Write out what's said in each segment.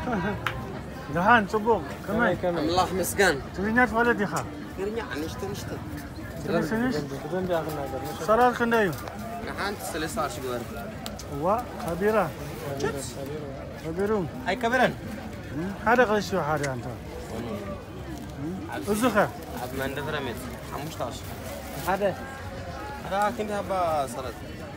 دهان صبوغ كمان الله مسكان ترينات ولدي خا تريني نشتي سنش صلاة خندايو نحن سلسار شغل هو خبيرة خبيرون هاي كبران هذا غشوا هذا أنت وزخة عبد من دفرمت 15 هذا كنت هبا صلاة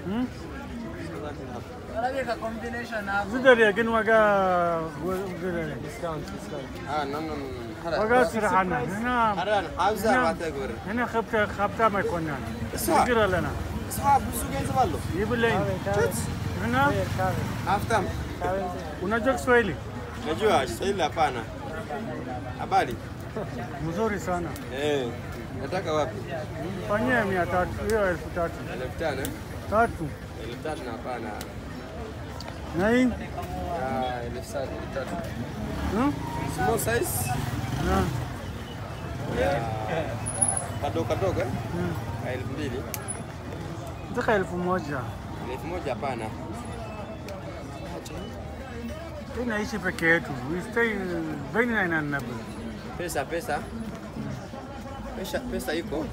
زدر يا جن وجا ديسكاونت نون وجا سرحنا هنا حافظة ما تقبر هنا خبطة ما يكوننا سجرا لنا أصحاب بسوق ينزلوا يبلين هنا أفتم unajua Kiswahili? Najua Kiswahili hapana. Habari? Mzuri sana. Nataka wapi? Fanyia 300, hiyo 3000. 1500? 3. 1500 na hapana. Na hii? 1300. Small size? Kadogo eh? 2000. Nataka 1000. 1000 hapana. Tunaishi peke yetu. We stay baina na nabu. Pesa iko.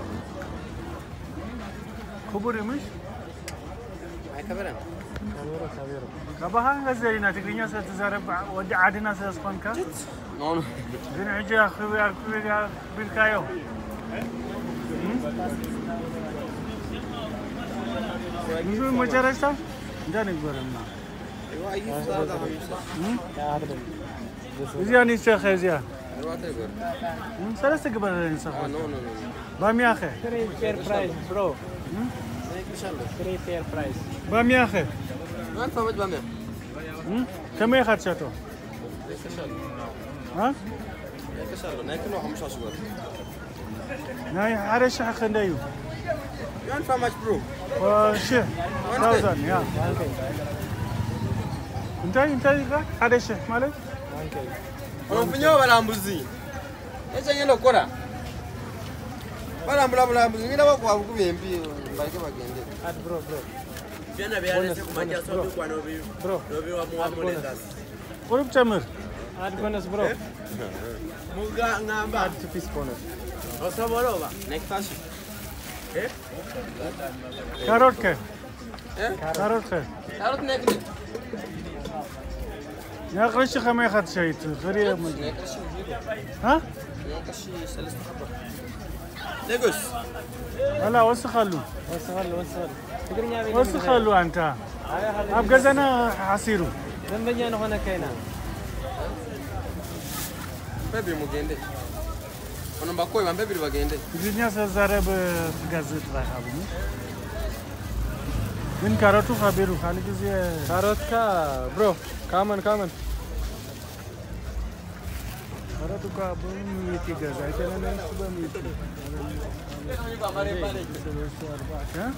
Kuburi mish? Ai kabaran. Kabiro. Kabahanga زينا تقريبا ستزارب ودي عادنا سيسقنك. نون. زين عجا خويا بالكايو. نزول مجرسة؟ جاني قرنا. أيوة أي صار هذا زياني شيخ زيان. أيوة تقول. ثلاثة قبل الإنسان. نو. بام أخي. fair price bro. إن شاء الله. fair price. بام أخي. ما فهمت بام. كم ياخد شاتو؟ ها؟ إن شاء الله ناكل واحد مش أشغل. ناي حرش حقنديو. يوم فهمت برو. وشيء. 1000 يا. انت حرش مالك؟ أنا بنيو ولا مبزي. إيش يلو كورا. ولا مبزي. مين أبغى أقول بيمبي بايك باكينده. Ad bro. Viana viana siku moja sobi kwa nobi. Bro. Nobi wa muamoletas. قرب تمر. Ad bonus bro. Muga ngamba. Ad to piece bonus. Osaboroba. Next fashion. كاروت كه. كاروت كه. Tarot nekli. يا قريش خم ياخد شيء غريب. ها؟ نكشي ثلاث حبات. نجوس. ولا وسخلو. تقريبا وسخلو أنت. أبغى أنا حسيرو. دنبنيا نحن كينا. Baby mugende. Ono bakoi man baby bagende. الدنيا سزارب غازت راحبو. من كاروتو خبيرو خالي كذي. كاروت كا bro. Come on. كاروتو كابون ميتي غازا. كنا نسبة ميتي. ها؟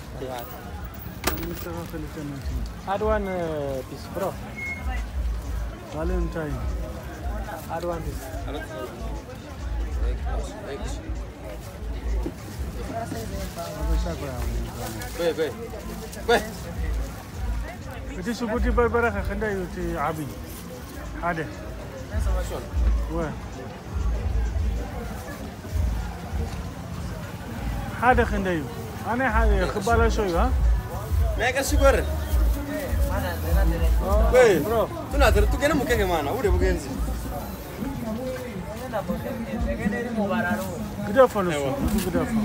Add one piece bro. Valentine. Add one piece. Be. Itu subuti berberah kena yuti abi. Ada. Wah. هذا خنديو أنا هذا خبالة شوي ها Mega sugar. Wei, bro. Tu na tu kena muke ke mana? Udah bukan sih. Gede phone su, gede phone.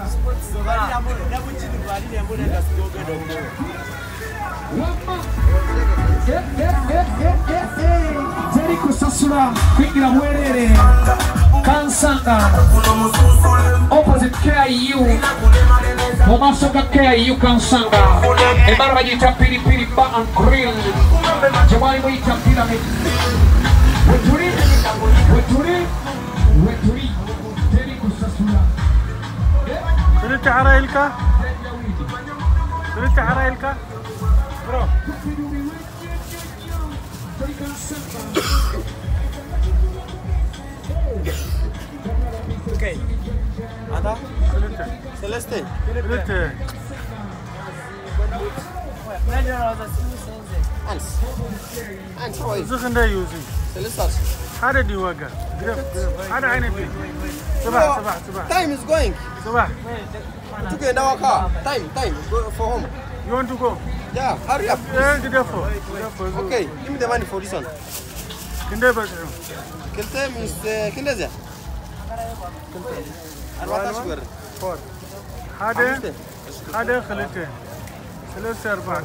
Jadi kusasura kuingira mwerere Kansanga opposite KIU Momasoka KIU Kansanga Emara wajita pilipili bar and grill Jamani mwita pyramid Weturi Jadi kusasura Cerita Harailka? Cerita Harailka? Bro. Okay. Ada? Celeste. Celeste. Celeste. أنس هو زخن ده يوزي سلسات هذا دي وقع هذا عين الدين صباح time is going صباح to in our car time go for home you want to go yeah hurry up okay give me the money for this one كنده بس كلتم كنده زي 14 فور هذا خليته ثلاثة أربعة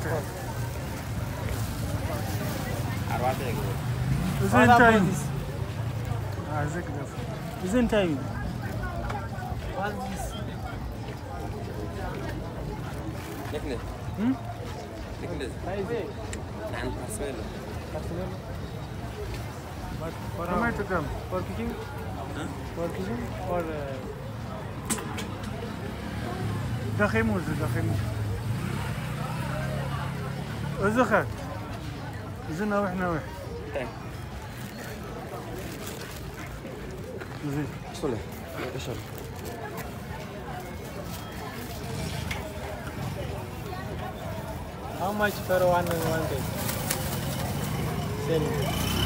زين تايم زين كده زين تايم لكن نعم كم تكم for cooking or دخيموز زخت زين وإحنا زين صلي اشرب How much per one day? Selling.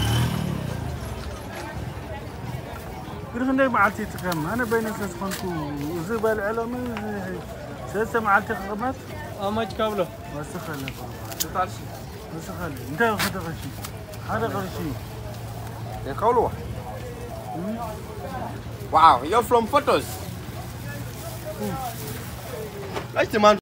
كيف ندي معلتي تكم أنا بين الناس خنكو زبال علمي سلسة معلتي خدمات How much كابلو? بس خلي أنت هذا غشي قولوا wow you're from photos. Like the man